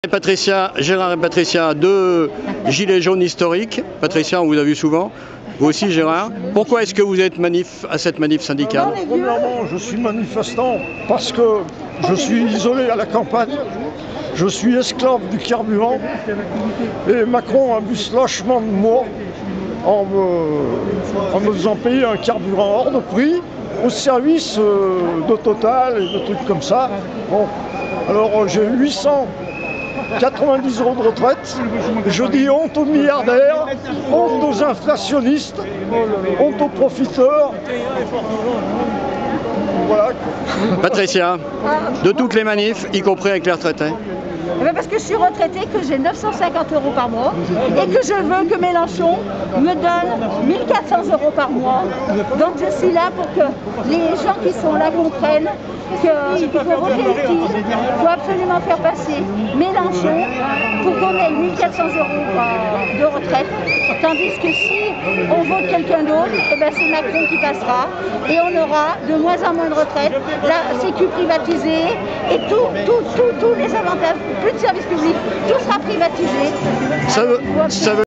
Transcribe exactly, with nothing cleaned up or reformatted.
Patricia, Gérard et Patricia, deux gilets jaunes historiques. Patricia, on vous a vu souvent. Vous aussi, Gérard. Pourquoi est-ce que vous êtes manif à cette manif syndicale? Premièrement, je suis manifestant parce que je suis isolé à la campagne. Je suis esclave du carburant. Et Macron abuse lâchement de moi en me, en me faisant payer un carburant hors de prix au service de Total et de trucs comme ça. Bon, alors j'ai huit cent quatre-vingt-dix euros de retraite. Je dis honte aux milliardaires, honte aux inflationnistes, honte aux profiteurs. Voilà. Patricia, de toutes les manifs, y compris avec les retraités. Eh bien parce que je suis retraitée, que j'ai neuf cent cinquante euros par mois et que je veux que Mélenchon me donne mille quatre cents euros par mois. Donc je suis là pour que les gens qui sont là comprennent qu'il faut voter utile, il faut absolument faire passer Mélenchon pour qu'on ait mille quatre cents euros de retraite. Tandis que si on vote quelqu'un d'autre, eh ben c'est Macron qui passera et on aura de moins en moins de retraite, la sécu privatisée et tout, tout, tout, tous les avantages, plus de services publics, tout sera privatisé. Ça veut, ça veut